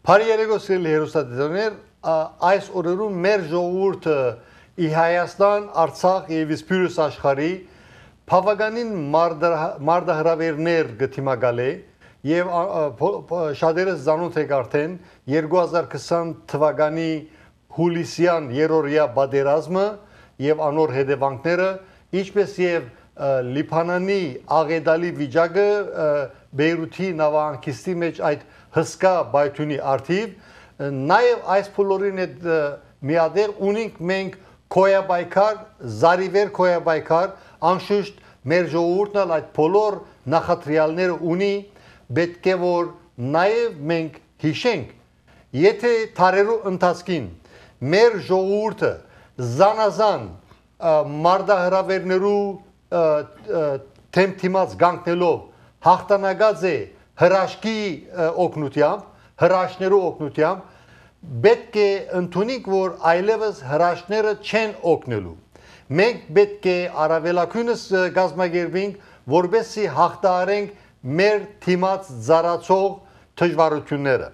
Բարերեգոսել հերոստատիտողներ, այս օրերում մեր ժողովուրդը ի Հայաստան, Արցախ եւ Իսպիրոս աշխարհի բավականին մարդահրավերներ գտիմակալ է եւ շատերս զանոթ եք արդեն 2020 թվականի հուլիսյան երրորդյա պատերազմը եւ անոր հետևանքները, ինչպես եւ Լիբանանի աղետալի վիճակը Բեյրութի նավահանգիստի մեջ այդ հսկա բայթունի արդիվ նաև այս բոլորին հետ միադեղ ունենք մենք քոյաբայքար, զարիվեր քոյաբայքար, անշուշտ մեր ժողովուրդն այդ բոլոր նախատրյալները ունի, պետք է որ նաև մենք հիշենք, եթե թարերու ընթացքին մեր ժողովուրդը զանազան մարդահրավերներու թեմթիմած գանքնելով հաղթանակած է հրաշքի օգնությամբ, հրաշներու օգնությամբ, պետք է ընդունենք, որ այլևս հրաշները չեն օգնելու։ Մենք պետք է առավելագույնս կազմակերպենք, որպեսզի հաղթահարենք մեր թիմած զարացող դժվարությունները։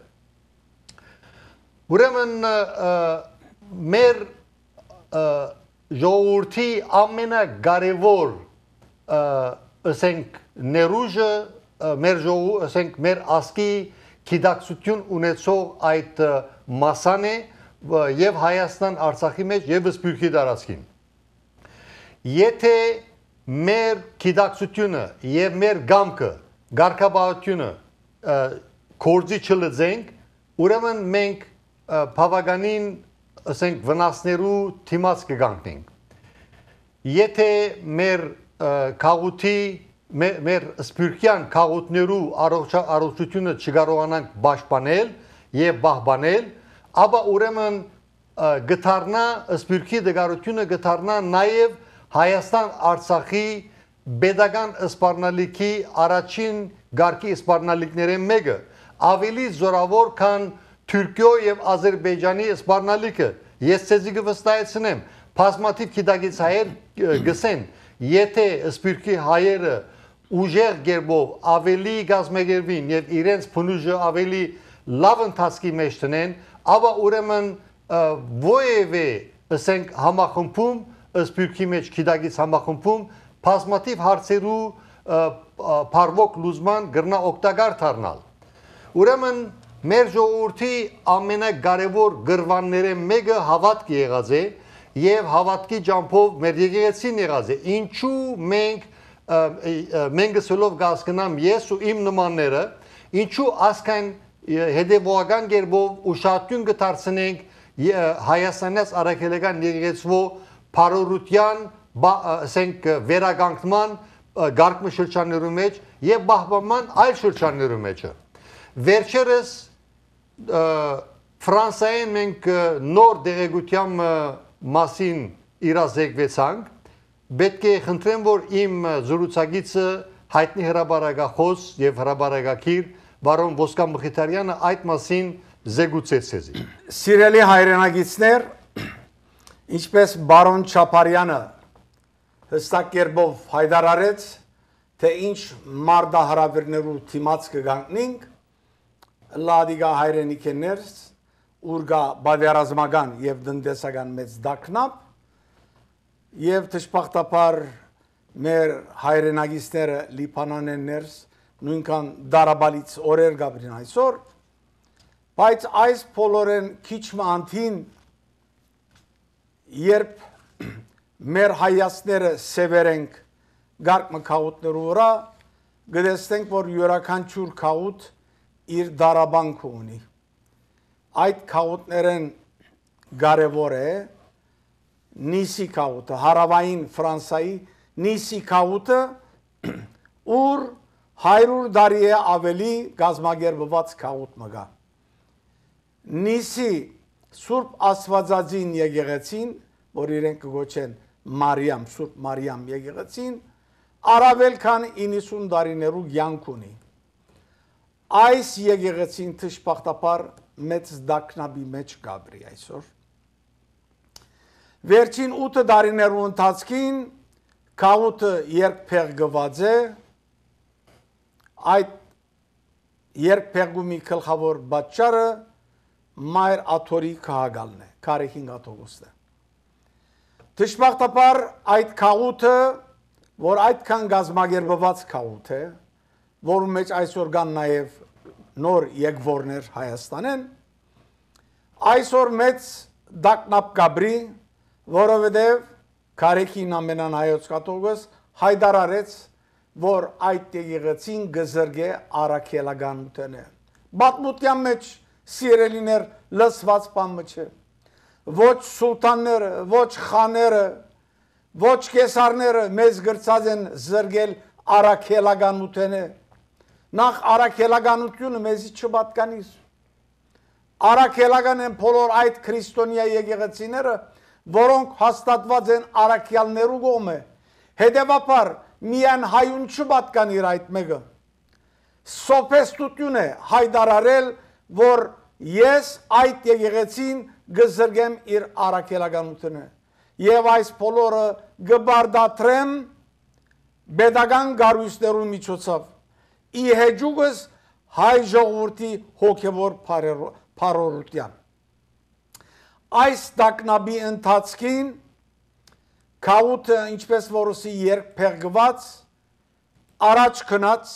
Ուրեմն մեր ժողովրդի ամենակարևոր ասենք ներուժը մեր ասկի գիտակցություն ունեցող այդ մասան է եւ Հայաստան Արցախի մեջ եւ Սփյուռքի տարածքին։ Եթե մեր գիտակցությունը եւ մեր գամքը, ղարքաբավությունը կորձի չլծենք, ուրեմն մենք բավականին ասենք վնասներու թիմած կգանքնենք։ Եթե մեր քաղուտի մեր սփյուռքյան քաղուտներու առողջությունը չկարողանանք պաշտպանել եւ պահպանել, ապա ուրեմն գթառնա սփյուռքի դգարությունը գթառնա նաեւ Հայաստան Արցախի pedagogan սպառնալիքի առաջին գարկի սպառնալիքների մեկը ավելի զորավոր քան Թուրքիո եւ Ադրբեջանի սպառնալիքը։ Ես ցեզի կվստահեցնեմ, բազմաթիվ գիտագից հայեր գսեն, եթե սփյուռքի հայերը ուժեղ գերբով ավելի գազմագերվին եւ իրենց փնուժը ավելի լավ ընթացքի մեջ տնեն, ապա ուրեմն ովևէ ասենք համախմբում սփյուռքի մեջ գիտագից համախմբում բազմաթիվ հարցերու փարվոք լուզման գրնա օգտակար դառնալ։ Ուրեմն մեր ժողովրդի ամենակարևոր գրվանները մեկը հավատք եղած է եւ հավատքի ջամփով մեր եկեղեցին եղած է։ Ինչու մենք սելով գասկնամ ես ու իմ նմանները, ինչու ասքան հետևողական գերբով ուշադրություն կդարձնենք Հայաստանից առաքելական եկեղեցվո փարորության, ասենք վերագանքման գարկմը շրջաններու մեջ եւ բահբանման այլ շրջաններու մեջ։ Վերջերս Ֆրանսիայեն մենք նոր դեղեցության մասին իրազեկվեցանք, պետք է խնդրեմ, որ իմ զրուցակիցը հայտնի հրաբարակախոս եւ հրաբարակակիր բարոն Ոսկան Մխիթարյանը այդ մասին զեկուցեց ցեզի։ Սիրելի հայրենագիտներ, ինչպես բարոն Չապարյանը հստակ կերպով հայտարարեց, թե ինչ մարդահրավերներու թիմած կգանքնենք, լադիգա հայրենիքներս, ուրգա բادرազմական եւ տնտեսական մեծ դակնապ եւ դժբախտաբար մեր հայրենագիստները Լիբանաններս նույնքան դարաբալից օրեր գաբրին այսօր, բայց այս բոլորեն քիչ մանթին երբ մեր հայացները սևերենք գարկմը քաղուտներու վրա, գտեսնենք, որ յուրաքանչյուր քաղուտ իր դարաբանքը ունի։ Այդ քաղուտներն կարևոր է Նիսի քաղուտը, հարավային Ֆրանսայի Նիսի քաղուտը, ուր 100 տարի է ավելի գազմագերբված քաղուտ մգա։ Նիսի Սուրբ Աստվածածին եկեղեցին, որ իրենք կգոչեն Մարիամ, Սուրբ Մարիամ եկեղեցին, առավել քան 90 տարիներու կյանք ունի։ Այս եկեղեցին դժբախտաբար մեծ դակնաբի մեջ գաբրի այսօր։ Վերջին 8 տարիներու ընթացքին քաղուտը երկփեղկված է, այդ երկփեղկումի գլխավոր պատճառը Մայր աթորի քաղաքալն է, Քարեքին Գաթողոստը։ Դժբախտաբար այդ քաղուտը, որ այդքան գազմագերբված քաղուտ է, որում մեջ այսօր կան նաև նոր եկվորներ Հայաստանեն, այսօր մեծ դակնապ կաբրի, որովհետև Քարեքին ամենանայոց կաթողիկոս հայտարարեց, որ այդ եկեղեցին գզրգե առաքելականությունը։ Պատմության մեջ սիրելիներ լսված բան չէ։ Ոչ սուլտանները, ոչ խաները, ոչ կեսարները մեզ գրծած են զրգել առաքելականությունը։ Նախ առաքելականությունը մեզի չպատկանիր։ Առաքելական են բոլոր այդ քրիստոնյա եկեղեցիները, որոնք հաստատված են առաքյալներու կողմը։ Հետևաբար միայն հայուն չպատկանիր այդ մեկը։ Սոփեստություն է հայտարարել, որ ես այդ եկեղեցին գզրգեմ իր առաքելականությունը եւ այս բոլորը գբարդատրեմ pedagogan գարույցներու միջոցով ի հեջուկս հայ ժողովրդի հոգևոր փառորության այս տակնաբի ընթացքին քաուտը ինչպես որոսի երկփեղված առաջ գնաց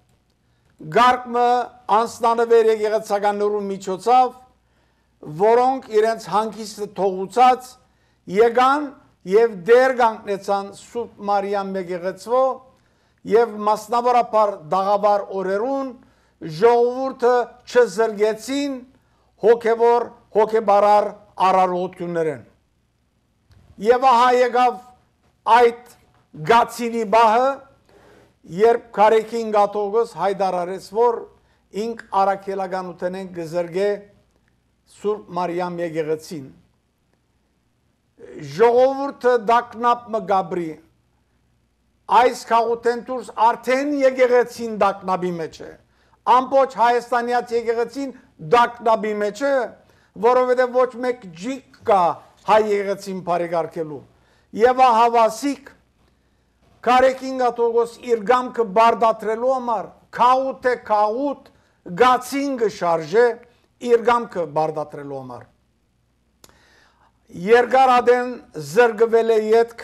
գարկմը անստանվեր եկեղեցականներու միջոցով որոնք իրենց հանգիստը թողուցած եկան եւ դեր կանգնեցան Սուրբ Մարիամ եկեղեցվո եւ մասնավորապես դաղաբար օրերուն ժողովուրդը չզրգեցին հոգևոր հոգեբարար արարողություններն եւ ահա եկավ այդ գացինի բահը երբ Քարեքին Գաթողիկոս հայտարարեց որ ինք առաքելականութեն գզրգե Սուրբ Մարիամ եկեղեցին ժողովուրդը դակնապ մգաբրի այս քաղուտեն դուրս արդեն եկեղեցին դակնաբի մեջ է ամբողջ հայաստանյաց եկեղեցին դակնաբի մեջ է որովհետև ոչ մեկ ջիկ կա հայ եկեղեցին բարեկարգելու եւ հավասիկ Քարեքին Գաթողիկոս իր գամքը բարդատրելու համար քաղուտ է քաղուտ գացին գշարժե իր գամքը բարդատրելու համար երկարադեն զրգվել է ետք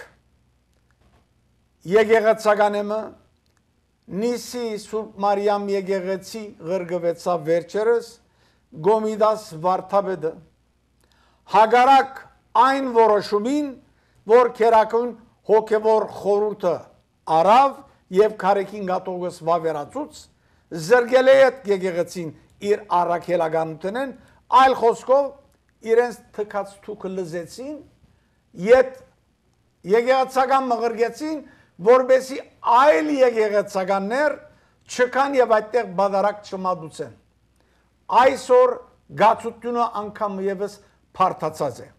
եկեղեցականեմը նիսի Սուրբ Մարիամ եկեղեցի ղրգվեցավ վերջերս Գոմիդաս Վարդապետը հագարակ այն որոշումին որ քերակուն հոգևոր խորհուրդը արավ եւ Քարեքին Գաթողիկոս վավերացուց զրգել է այդ եկեղեցին իր առաքելականութենեն այլ խոսքով իրենց թքած թուքը լզեցին իդ եկեղեցական մղրգեցին որբեսի այլ եկեղեցականներ չկան եւ այդտեղ բادرակ չմատուցեն այսօր գացությունը անգամ եւս փարթացած է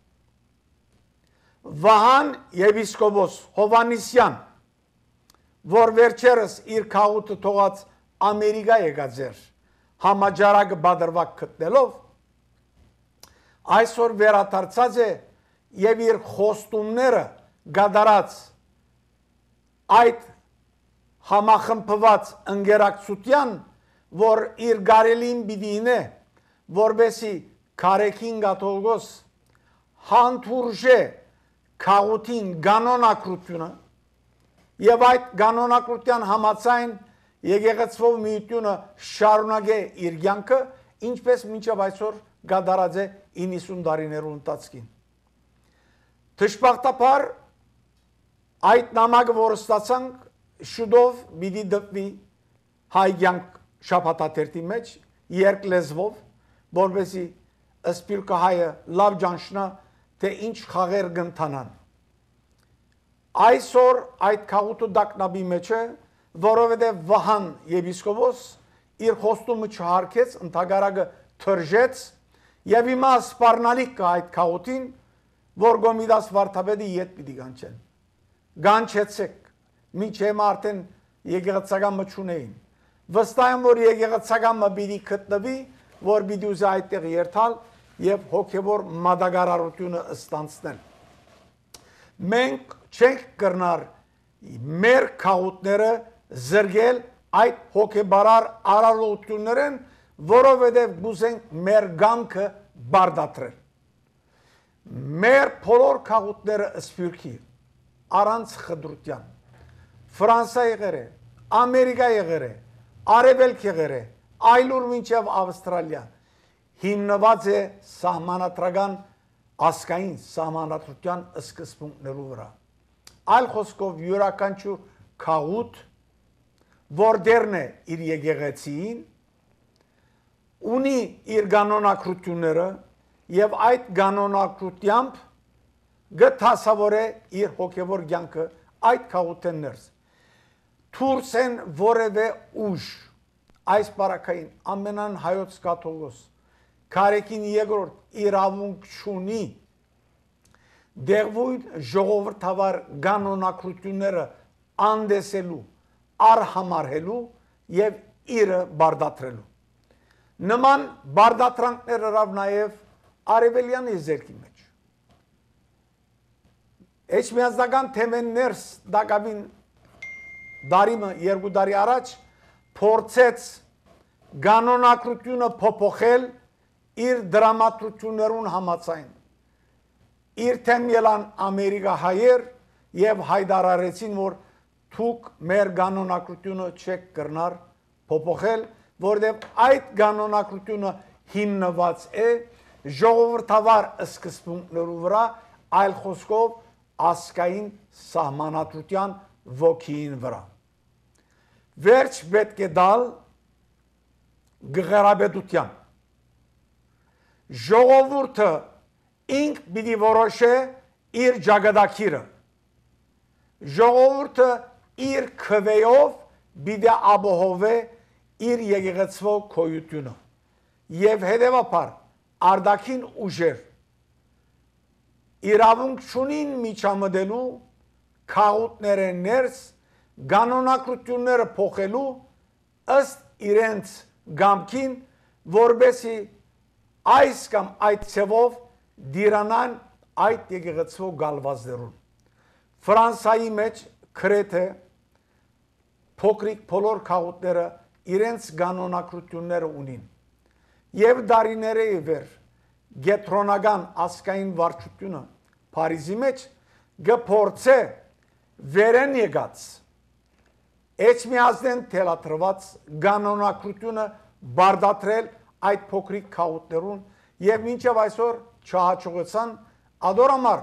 Վահան եպիսկոպոս Հովանիսյան որ վերջերս իր քաղուտը թողած Ամերիկա եկած էր համաճարակը բادرվակ գտնելով այսօր վերադարձած է եւ իր խոստումները գադարած այդ համախմբված ընկերակցության որ իր գարելին բիդինե որբեսի Քարեքին Գաթողիկոս հանդուրժե քաղուտին կանոնակրությունը եւ այդ կանոնակրության համաձայն եկեղեցվով միությունը շարունակե իր կյանքը ինչպես մինչև այսօր գադարած է 90 տարիներու ընթացքին Դժբախտաբար այդ նամակը որ ստացանք շուտով պիտի դպվի հայ կյանք շաբաթաթերթի մեջ երկլեզվով որովհետեւ սպիրկը հայը լավ ճանչնա թե ինչ խաղեր կընթանան այսօր այդ քաղուտը դակնաբի մեջ է որովհետև Վահան եպիսկոպոս իր խոստումը չհարկեց ընդհանրակը թրջեց եւ հիմա սպառնալիք կա այդ քաղուտին որ Գոմիդաս Վարդապետի իդ պիտի գանչեն գանչեցեք միջև արդեն եկեղեցական մչունեին վստահ եմ որ եկեղեցական մը պիտի գտնվի որ պիտի ուզի այդտեղ երթալ եւ հոգեվոր մադագարարությունը ստանցնել մենք չենք կրնար մեր քաղուտները զրգել այդ հոգեբարար արարողություններն որովհետև գուզենք մեր գամքը բարդատրել։ Մեր բոլոր քաղուտները սփյուռքի առանց խտրության Ֆրանսա եղել է, Ամերիկա եղել է, Արևելք եղել է, այլուր մինչև Ավստրալիա հիմնված է սահմանադրական ասկային սահմանադրության սկզբունքներու վրա։ Այլ խոսքով յուրաքանչյուր քաղուտ որտեղն է իր եկեղեցին ունի իր կանոնակրությունները եւ այդ կանոնակրությամբ գտասավորե իր հոգեվոր կյանքը այդ քաղուտեն ներս դուրս են որևէ ուժ այս բարակային ամենան հայոց կաթողիկոս Քարեկին երկրորդ իրավունք չունի դեղույն ժողովրդավար կանոնակրությունները անդեսելու արհամարհելու եւ իրը բարդատրելու նման բարդատրանքներ հրավ նաեւ արևելյան եզերքի մեջ Էջմիածնական թեմեն ներս դակավին դարիմը երկու դարի առաջ փորձեց կանոնակրությունը փոփոխել իր դրամատրություններուն համաձայն իր թեմ ելան Ամերիկա հայեր եւ հայտարարեցին որ թուք մեր կանոնակրությունը չեք կրնար փոփոխել որտեղ այդ կանոնակրությունը հիմնված է ժողովրդավար սկզբունքներու վրա այլ խոսքով ասկային սահմանադրության ոգին վրա վերջ պետք է դալ գղարաբեդության ժողովուրդը ինք պիտի որոշե իր ճակատագիրը ժողովուրդը իր քվեով պիտի ապահովե իր եկեղեցվո քոյությունը եւ հետեւաբար արդակին ուժեր իրավունք չունին միջամտելու քաղուտները ներս կանոնակրությունները փոխելու ըստ իրենց գամքին որբեսի այս կամ այդ ցևով դիրանան այդ եկեղեցվո գալվազներուն Ֆրանսայի մեջ քրեթե փոքրիկ բոլոր քաղուտները իրենց կանոնակրությունները ունին եւ դարիները իվեր գետրոնական ասկային վարչությունը Փարիզի մեջ գփորձե վերեն եկած Էջմիածնեն թելաթրված կանոնակրությունը բարդատրել այդ փոքրիկ քաղուտներուն եւ մինչեւ այսօր չհաջողեցան ադորամար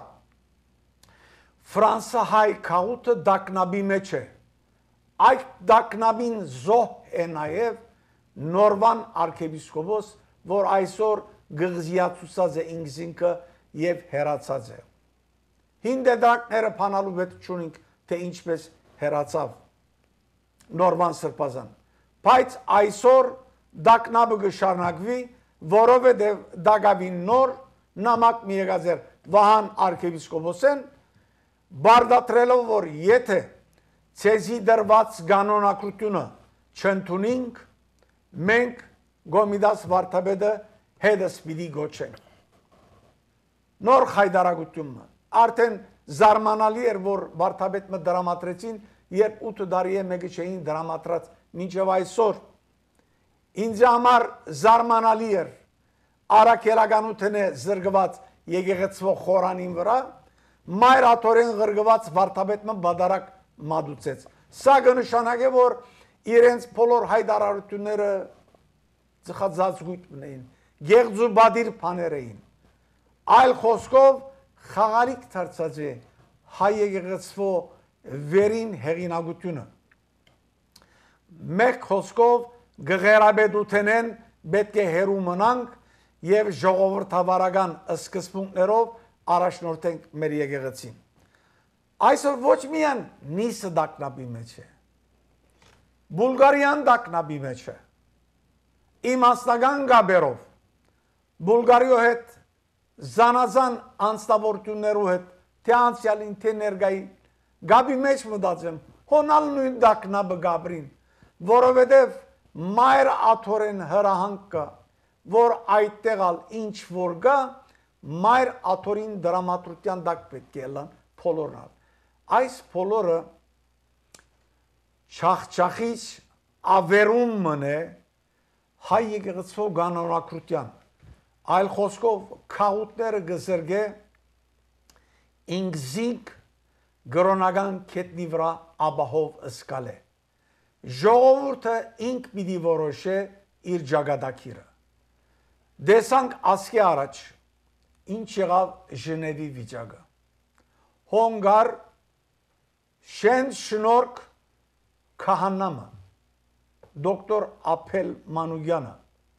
Ֆրանսահայ քաղուտը դակնաբի մեջ է այդ դակնաբին զոհ է նաեւ նորվան արքեպիսկոպոս որ այսօր գղզիացուցած է ինքզինքը եւ հերացած է հին դედակները փանալու հետ ճունինք թե ինչպես հերացավ նորվան սրբազան բայց այսօր դակնաբը գշարնակվի որովհետև դակավին նոր նամակ մի եկած էր Վահան արքեպիսկոպոսեն բարդատրելով որ եթե ցեզի դրված կանոնակրությունը չընդունենք մենք Գոմիդաս վարդապետը հետս պիտի գոչենք նոր հայտարարությունը արդեն զարմանալի էր որ վարդապետը դրամատրեցին երբ 8 տարի է մեկը չէին դրամատրած մինչև այսօր ինձ համար զարմանալի էր արաքելականութեն է զրկված եկեղեցվո խորանին վրա մայր աթորեն ղրգված վարդապետը բադարակ մադուցեց սա կնշանակե որ իրենց բոլոր հայտարարությունները ծխածածգույթ մնային գեղձու բադիր բաներ էին այլ խոսքով խաղալիք դարձած է հայ եկեղեցվո վերին հեղինակությունը մեկ խոսքով գղերաբեդութենեն պետք է հերու մնանք եւ ժողովրդավարական սկզբունքներով առաջնորդենք մեր եկեղեցին այսօր ոչ միայն նիսը դակնաբի մեջ է Բուլղարիան դակնաբի մեջ է իմաստական գաբերով Բուլղարիո հետ զանազան անձնավորություններու հետ թե անցյալին թե ներկային գաբի մեջ մտածեմ հոնալ նույն դակնաբը գաբրին որովհետև մայր աթորեն հրահանգ կա որ այդտեղալ ինչ որ գա մայր աթորին դրամատրության դակ պետք է լան փոլորնալ այս փոլորը չախչախիչ ավերում մնե հայ եկեղեցու կանոնակրության այլ խոսքով քաղուտները գզրգե ինքզինք գրոնական կետնի վրա աբահով ըսկալ է։ Ժողովուրդը ինք պիտի որոշե իր ճակատագիրը։ Դեսանք ասկի առաջ ինչ եղավ Ժնևի վիճակը։ Հոնգար շեն շնորհք քահանամը դոկտոր Ափել Մանուկյանը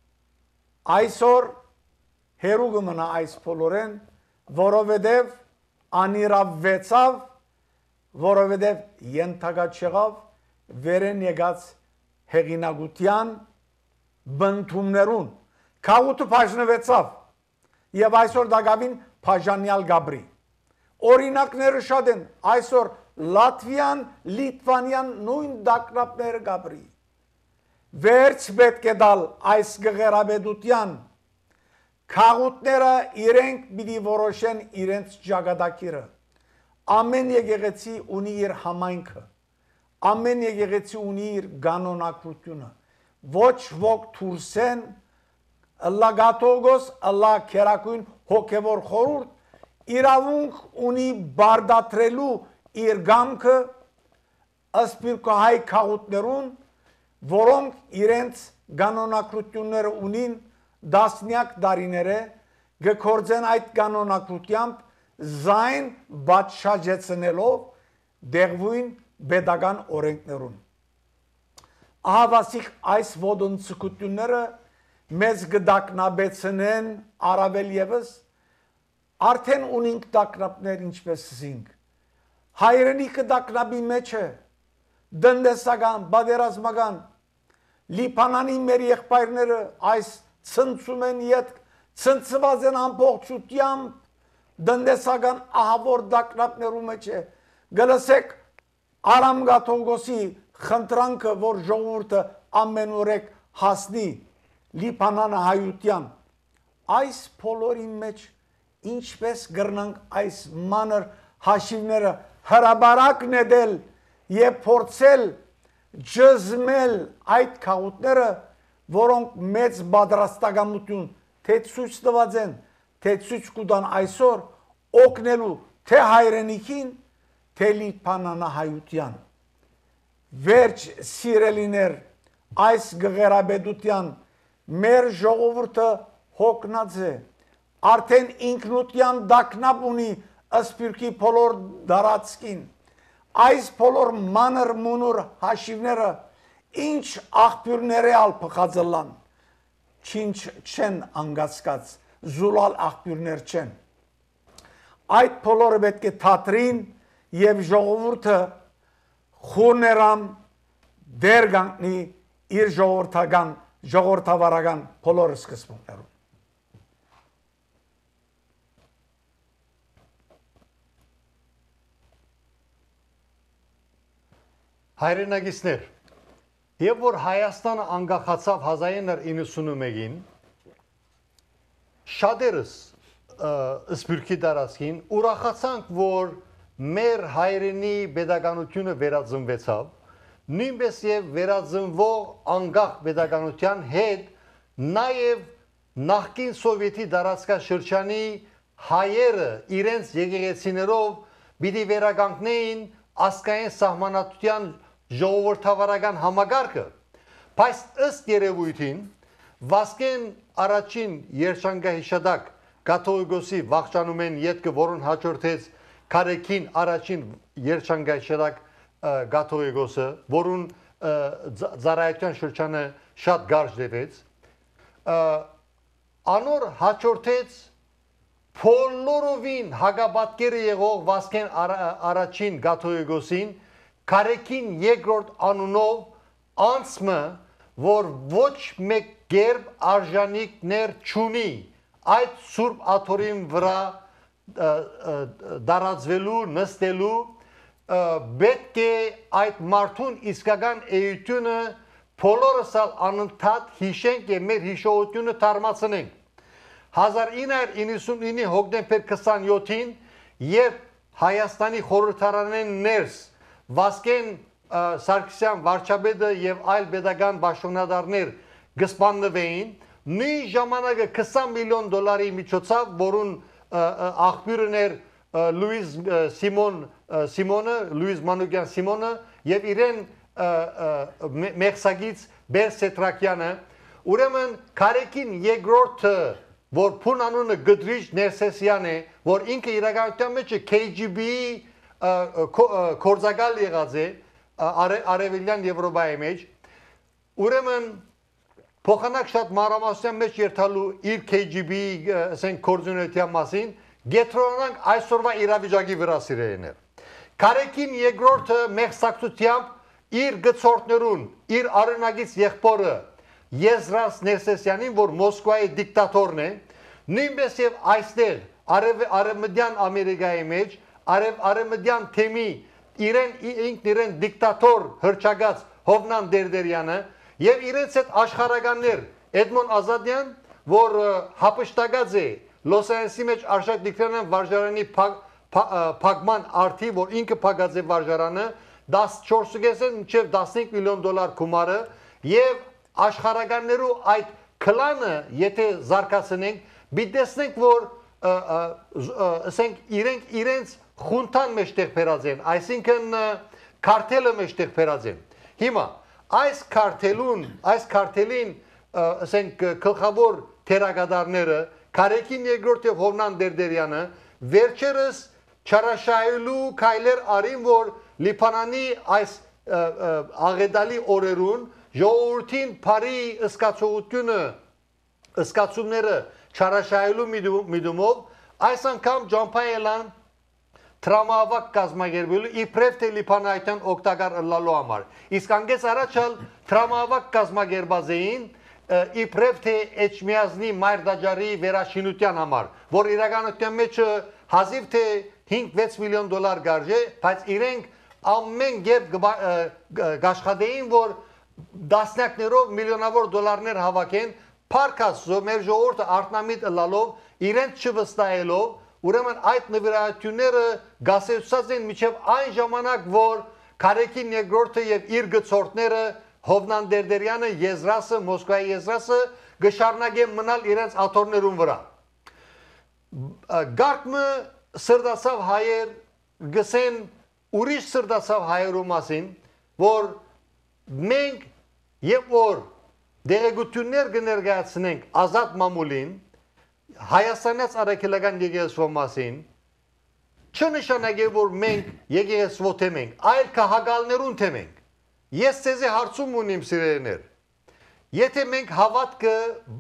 այսօր հերու կմնա այս բոլորեն, որովհետև անիրավվեցավ, որովհետև ենթակա չեղավ վերեն եկած հեղինակության բնդումներուն, քաղուտը բաժնվեցավ եւ այսօր դակավին բաժանյալ գաբրի։ Օրինակները շատ են, այսօր Լատվիան, Լիտվանիան նույն դակրապները գաբրի։ Վերջ պետք է դալ այս գղերաբեդության քաղուտները իրենք պիտի որոշեն իրենց ճակատագիրը։ Ամեն եկեղեցի ունի իր համայնքը, ամեն եկեղեցի ունի իր կանոնակությունը։ Ոչ ոք թուրսեն ըլլա գաթողոս, ըլլա քերակույն հոգևոր խորհուրդ իրավունք ունի բարդատրելու իր գամքը ասպիրկահայ քաղուտներուն, որոնք իրենց կանոնակությունները ունին դասնյակ դարիները գկործեն այդ կանոնակությամբ զայն բաչաջեցնելով դեղվույն բեդական օրենքներուն։ Ահավասիկ այս ոդոնցկությունները մեզ գդակնաբեցնեն առավել եւս արդեն ունենք դակնապներ ինչպես զինք հայրենիքը դակնաբի մեջ է դնդեսական բادرազմական լիբանանի մեր եղբայրները այս ցնցում են յետ ցնցված են ամբողջությամբ դնդեսական ահավոր դակնապներու մեջ է գլսեք Արամ Գաթողոսի խնդրանքը որ ժողովուրդը ամենուրեք հասնի Լիբանանը հայության այս բոլորի մեջ ինչպես գրնանք այս մանր հաշիվները հրաբարակ նետել եւ փորձել ջզմել այդ քաղուտները որոնք մեծ բادرաստակամություն թե ցույց տված են թե ցույց կտան այսօր օգնելու թե հայրենիքին թե Լիբանանը հայության վերջ սիրելիներ այս գղերաբեդության մեր ժողովուրդը հոգնած է արդեն ինքնության դակնապ ունի ասպիրկի բոլոր դարածքին այս բոլոր մանր մունուր հաշիվները ինչ աղբյուրները ալ փխածլան չինչ չեն անգասկած զուլալ աղբյուրներ չեն այդ բոլորը պետք է թատրին եւ ժողովուրդը խոներամ դեր գանտնի իր ժողովրդավարական բոլոր սկզբունքներում Հայրենագիցներ, եւ որ Հայաստանը անկախացավ 1991-ին, շատերս սպիրկի դարածքին ուրախացանք, որ մեր հայրենի pedagogiությունը վերածնվեցավ, նույնպես եւ վերածնվող անկախ pedagogiության հետ նաեւ նախկին սովետի դարածքաշրջանի հայերը իրենց եկեղեցիներով պիտի վերականգնեին ասկային սահմանատության ժողովրդավարական համագարկը, բայց ըստ երևույթին Վասկեն առաջին երջանկահիշադակ կաթողիկոսի վախճանումեն ետքը, որոն հաջորդեց Կարեկին առաջին երջանկահիշադակ կաթողիկոսը, որոն ծառայության շրջանը շատ գարշ դեպեց, անոր հաջորդեց Բոլորովին հագաբատկերը եղող Վասկեն առաջին կաթողիկոսին Կարեկին երկրորդ անունով անցմը, որ ոչ մեկ կերպ արժանիքներ չունի այդ Սուրբ Աթոռին վրա դարածվելու, նստելու, պետք է այդ մարդուն իսկական էությունը բոլորս անընդհատ հիշենք եւ մեր հիշողությունը թարմացնենք 1999 հոկտեմբեր 27-ին, երբ Հայաստանի խորհրդարանեն ներս Վասկեն Սարգսյան վարչապետը եւ այլ pedagogan պաշտոնատարներ գսպաննվեին, նույն ժամանակը 20 միլիոն դոլարի միջոցով, որուն աղբյուրն էր Լուիզ Մանուկյան Սիմոնը եւ իրեն մեղսագից Բեր Սետրակյանը, ուրեմն Կարեկին երկրորդը, որ փուն անունը Գդրիչ Ներսեսյան է, որ ինքը իրականության մեջ KGB-ի կորձակալ եղած է Արևելյան Եվրոպայի մեջ, ուրեմն փոխանակ շատ մանրամասնության մեջ երթալու իր KGB-ի կորձունեության մասին, գետրոնանք այսօրվա իրավիճակի վրա սիրելիներ։ Կարեկին երկրորդը մեղսակցությամբ իր գծորդներուն, իր արենագից եղբորը Եզրաս Ներսեսյանին, որ Մոսկվայի դիկտատորն է, նույնպես եւ այստեղ Արևմտյան Ամերիկայի մեջ, Արևմտյան թեմի ինքն իրեն դիկտատոր հրճագած Հովնան Դերդերյանը եւ իրենց այդ աշխարհականներ Էդմոն Ազատյան, որ հապշտակած է Լոս Անջելեսի մեջ Արշակ Դիկտրյանյան վարժարանի փակման արդի, որ ինքը փակած է վարժարանը 14.5 մինչև 15 միլիոն դոլար գումարը եւ աշխարհականներու այդ քլանը եթե զարգացնենք, բիդեսնենք որ ասենք իրենց խունտան մեջտեղ փերած են, այսինքն քարտելը մեջտեղ փերած են։ Հիմա այս քարտելին ասենք գլխավոր թերագադարները Կարեկին երկրորդ եւ Հովնան Դերդերյանը վերջերս չարաշահելու քայլեր արին, որ Լիբանանի այս աղետալի օրերուն ժողովրդին բարի ըսկացումները չարաշահելու միտումով այս անգամ ջամփայելան տրամավակ կազմակերպելու իբրև թե Լիբանանյան օգտակար ըլլալու համար։ Իսկ անգես առաջալ տրամավակ կազմակերպած էին իբրև թե Էջմիածնի Մայրդաջարի վերաշինության համար, որ իրականության մեջ հազիվ թե 5-6 միլիոն դոլար գարժե, բայց իրենք ամեն կերպ գաշխատեին, որ դասնյակներով միլիոնավոր դոլարներ հավաքեն, փառքած մեր ժողովուրդը արտնամիտ ըլլալով, իրենց չվստահելով, ուրեմն այդ նվիրատությունները գասեցուցած են մինչև այն ժամանակ, որ Կարեկին երկրորդը եւ իր գծորդները Հովնան Դերդերյանը, Եզրասը, Մոսկվայի Եզրասը գշարնագեն մնալ իրենց աթոռներուն վրա։ Գարկմը սրդացավ հայեր գսեն ուրիշ սրդացավ հայերու մասին, որ մենք եւ որ դեղեցություններ կներկայացնենք ազատ մամուլին, Հայաստանից արաքելական եկեղեցու մասին, չնշանակե որ մենք եկեղեցու թեմենք, այլ քաղաքալներուն թեմենք։ Ես ցեզի հարցում ունիմ սիրելիներ։ Եթե մենք հավատքը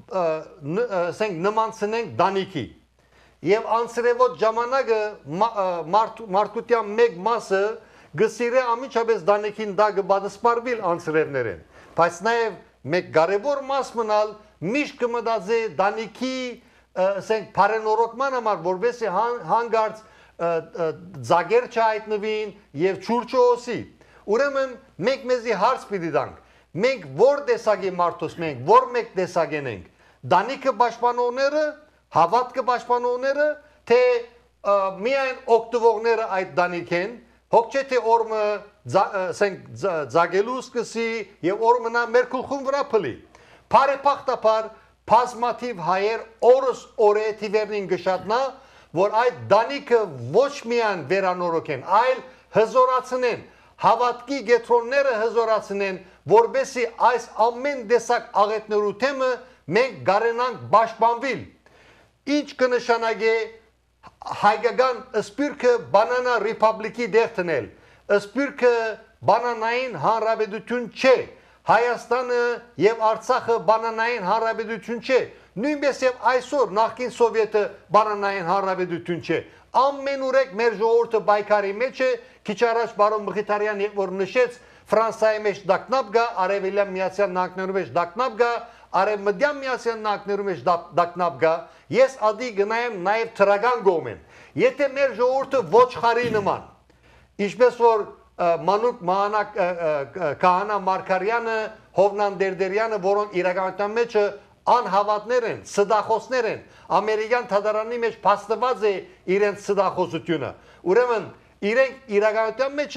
նմանցնենք դանիքի եւ անցրևոտ ժամանակը մարդկության մեկ մասը գսիրե ամիջապես դանիքին դա կբադսպարվիլ անցրևներեն, բայց նաեւ մեկ կարևոր մաս մնալ միշտ կմտածի դանիքի բարենորոգման համար, որովհետեւ հանգարց ձագեր չհայտնվին եւ չուրչոսի։ Ուրեմն մենք մեզի հարց պիտի տանք, մենք որ տեսակի մարդոս մենք, որ մեկ տեսակեն ենք, դանիքը պաշտպանողները, հավատքը պաշտպանողները, թե միայն օգտվողները այդ դանիք են, հոգ չէ թե օրը ձագելու սկսի եւ օրը նա մեր գլխուն վրա փլի։ Բարեփոխտաբար բազմաթիվ հայեր օրս օրե թիվերնին գշատնա, որ այդ դանիքը ոչ միայն վերանորոգեն, այլ հզորացնեն, հավատքի գետրոնները հզորացնեն, որբեսի այս ամեն տեսակ աղետներու թեմը մենք գարենանք պաշտպանվել։ Ինչ կնշանակե հայկական սպիրկը բանանա ռիպաբլիկի դեր տնել, սպիրկը բանանային հանրապետություն չէ, Հայաստանը եւ Արցախը բանանային հանրապետություն չէ, նույնպես եւ այսօր նախկին Սովետը բանանային հանրապետություն չէ։ Ամենուրեք մեր ժողովուրդը բայկարի մեջ է, քիչ առաջ բարոն Մխիթարյանը որ նշեց Ֆրանսիայի մեջ դակնապ գա, Արևելյան Միացյալ Նահանգներու մեջ դակնապ գա, Արևմտյան Միացյալ Նահանգներու մեջ դակնապ գա, ես ադի գնայեմ նաեւ թրական գոմեն։ Եթե մեր ժողովուրդը ոչխարի նման, ինչպես որ Մանուկ Քահանա Մարգարյանը, Հովնան Դերդերյանը, որոնք իրականության մեջ անհավատներ են, սդախոսներ են, ամերիկյան թադարանի մեջ փաստված է իրենց սդախոսությունը։ Ուրեմն իրենք իրականության մեջ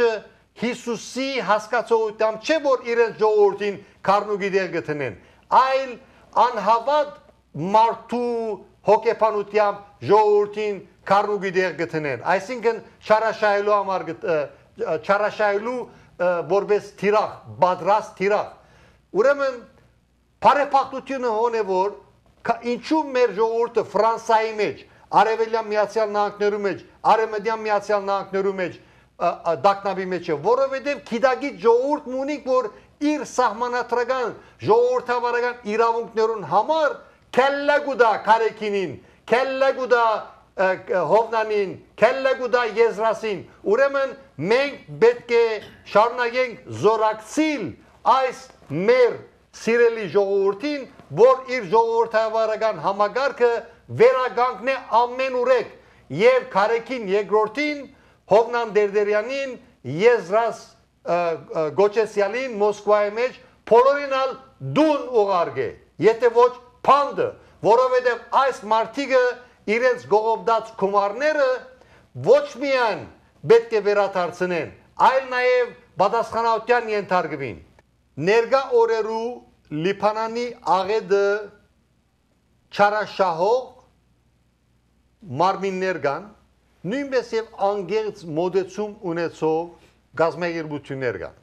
Հիսուսի հասկացողությամբ չէ որ իրենց ժողովրդին քարնուգի դեր գտնեն, այլ անհավատ մարդու հոգեբանությամբ ժողովրդին կառնուգի դեր գտնեն, այսինքն չարաշահելու որպես թիրախ, բادرած թիրախ։ Ուրեմն բարեփոխությունը հոն է որ ինչու մեր ժողովուրդը Ֆրանսիայի մեջ, Արևելյան Միացյալ Նահանգներու մեջ, Արևմտյան Միացյալ Նահանգներու մեջ դակնաբի մեջ է, որովհետև գիտագիտ ժողովուրդ ունիկ որ իր սահմանադրական ժողովրդավարական իրավունքներուն համար քելլագուդա կարեկինին, քելլագուդա հովնանին, քելլագուդա եզրասին, ուրեմն մենք պետք է շարունակենք զորակցիլ այս մեր սիրելի ժողովրդին, որ իր ժողովրդավարական համագարկը վերագանքն է ամեն ուրեք եւ Քարեկին երկրորդին Հովնան Դերդերյանին Եզրաս Գոչեսյալին Մոսկվայի մեջ փոլորինալ դուն ուղարկե եթե ոչ փանդը որովհետեւ այս մարտիկը իրենց գողովդած գումարները ոչ միայն պետք է վերադարձնեն այլ նաեւ պատասխանատվության ենթարկվին ներկա օրերու Լիբանանի աղեդը չարաշահող մարմիններ կան, նույնպես եւ անգերց մոդեցում ունեցող գազագերբություններ կան։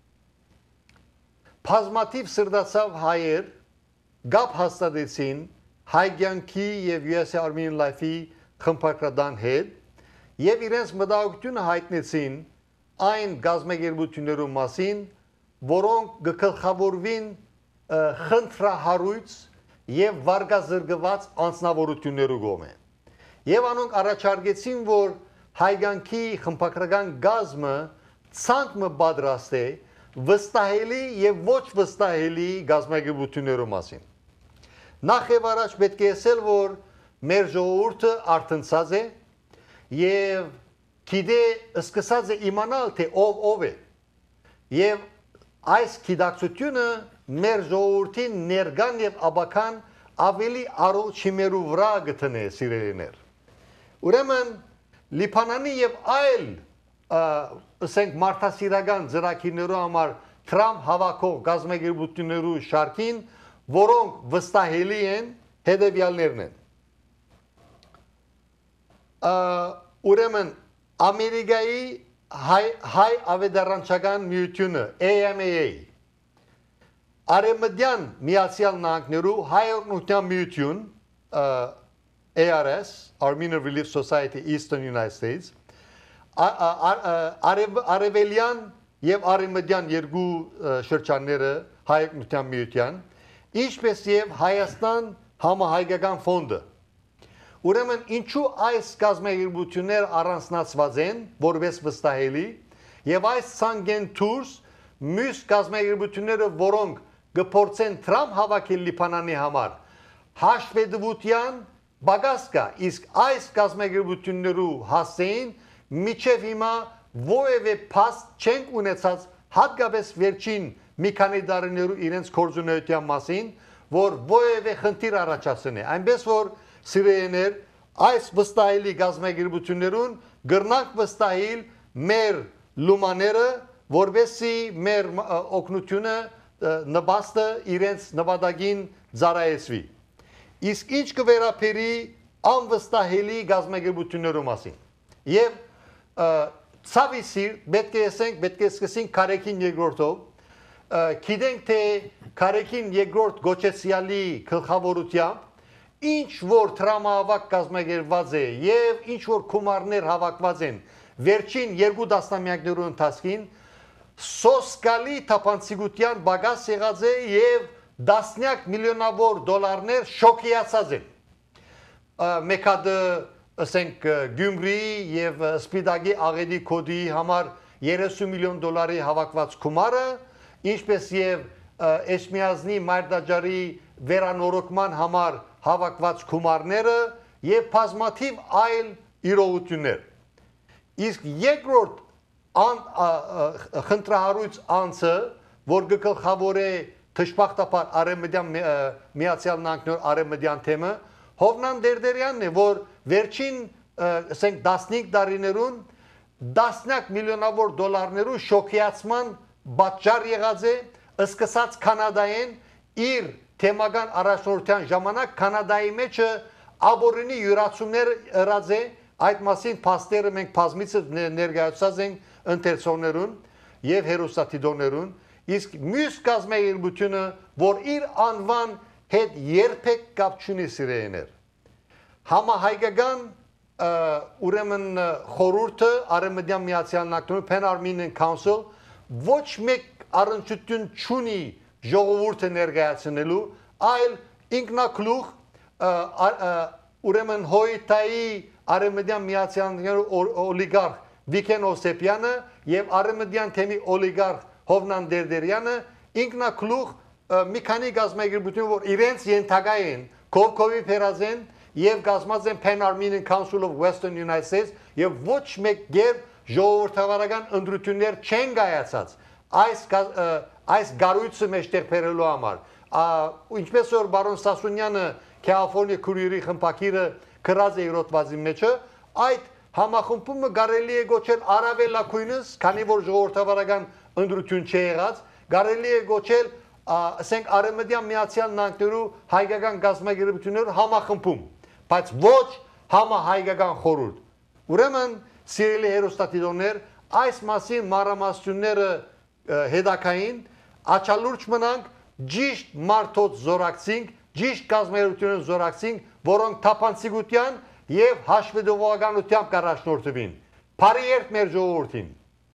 Բազմաթիվ սրտացավ հայեր գապ հաստատեցին Հայկյանքի եւ US Armenian Life-ի խմբակրական հետ եւ իրենց մտահոգությունը հայտնեցին այն գազագերբություններու մասին, որոնք գլխավորվին խնդրահարույց եւ վարգազրկված անձնավորություններու գոմե։ Եվ անոնք առաջարկեցին, որ հայկյանքի խմբակրական գազմը ցանկը պատրաստ է վստահելի եւ ոչ վստահելի գազագերբություններու մասին։ Նախ եւ առաջ պետք է ասել, որ մեր ժողովուրդը արտնցած է եւ գիտե սկսած է իմանալ թե ով է։ Եվ այս գիտակցությունը մեր ժողովրդին ներգան եւ աբական ավելի առող չիմերու վրա գտնե սիրելիներ։ Ուրեմն Լիբանանի եւ այլ ասենք մարդասիրական ծրագիրներու համար Թրամփ հավաքող գազագերբություններու շարքին, որոնք վստահելի են, հետեւյալներն են։ Ուրեմն Ամերիկայի հայ ավետարանչական միությունը AMAA Արևմտյան Միացյալ Նահանգներու հայօրնության միություն ARS Armenian Relief Society Eastern United States Արևելյան եւ Արևմտյան երկու շրջանները հայօրնության միության ինչպես եւ Հայաստան համահայկական ֆոնդը Ուրեմն ինչու այս գազագերբություններ առանձնացված են որպես վստահելի եւ այս ցանկեն դուրս մյուս գազագերբությունները որոնք գփորձեն Թրամփ հավաքել Լիբանանի համար հաշվետվության բագասկա իսկ այս գազագերբություններու հասցեին միջև հիմա ովևէ փաստ չենք ունեցած հատկապես վերջին մի քանի տարիներու իրենց կորձունեության մասին որ ովևէ խնդիր առաջացնի այնպես որ Սիրեներ այս վստահելի գազագերբություններուն գրնանք վստահիլ մեր լումաները որովհետեւ մեր օգնությունը նպաստը իրենց նպատակին ծառայեցվի իսկ ինչ կվերապերի անվստահելի գազագերբություններու մասին եւ ցավիսիր պետք է ասենք պետք է սկսենք Քարեկին երկրորդով գիտենք թե Քարեկին երկրորդ Գոչեսյալի գլխավորությամբ ինչ որ տրամահավաք կազմակերպված է եւ ինչ որ գումարներ հավաքված են վերջին երկու տասնամյակներու ընթացքին սոսկալի թափանցիկության բագաս եղած է եւ դասնյակ միլիոնավոր դոլարներ շոկիացած են մեկ հատ ասենք Գյումրի եւ Սպիտակի աղետի կոդի համար 30 միլիոն դոլարի հավաքված գումարը ինչպես եւ Էշմիածնի մարտաճարի վերանորոգման համար հավաքված գումարները եւ բազմաթիվ այլ իրողություններ իսկ երկրորդ խնդրահարույց անձը որ գլխավոր է թշպախտապար Արևմտյան Միացյալ Նահանգներ Արևմտյան թեմը Հովնան Դերդերյանն է որ վերջին ասենք 15 տարիներուն դասնյակ միլիոնավոր դոլարներու շոկիացման պատճառ եղած է սկսած Կանադայեն իր թեմական առաջնորդության ժամանակ Կանադայի մեջ աբորինի յուրացումներ ըրած է, այդ մասին փաստերը մենք բազմիցս ներկայացած ենք ընթերցողներուն եւ հերոստատիդոներուն, իսկ մյուս կազմակերպությունը, որ իր անվան հետ երբեք կապ չունի սիրեներ, համահայկական ուրեմն խորհուրդը Արևմտյան Միացյալ Նահանգներում Pan-Armenian Council ոչ մեկ առնչություն չունի ժողովուրդը ներկայացնելու, այլ ինքնակլուխ ուրեմն Հոյտայի Արևմտյան Միացյալ Նահանգների օլիգարխ Վիկեն Օսեփյանը եւ Արևմտյան թեմի օլիգարխ Հովնան Դերդերյանը ինքնակլուխ մի քանի գազམ་ագերբություն, որ իրենց ենթակա են Կովկովի Փերազեն եւ կազմած են Pan-Armenian Council of Western United States եւ ոչ մեկ գեր ժողովրդավարական ընդրություններ չեն կայացած այս գարույցը մեջտեղ բերելու համար ինչպես որ բարոն Սասունյանը Կալիֆոռնիա քուրիերի խմբակիրը գրած է իրոտվածի մեջը այդ համախմբումը կարելի է գոչել առավելակույնս քանի որ ժողովրդավարական ընդրություն չի եղած կարելի է գոչել ասենք Արևմտյան Միացյալ Նահանգներու հայկական գազམ་ագերբություններ համախմբում բայց ոչ համահայկական խորհուրդ ուրեմն սիրելի հերոստատիդոներ այս մասին մանրամասնությունները հետաքային աչալուրջ մնանք ճիշտ մարդոց զորակցինք ճիշտ գազམ་ագերբություններ զորակցինք որոնք թափանցիկության եւ հաշվետվողականությամբ կառաջնորդվին բարի երթ մեր ժողովրդին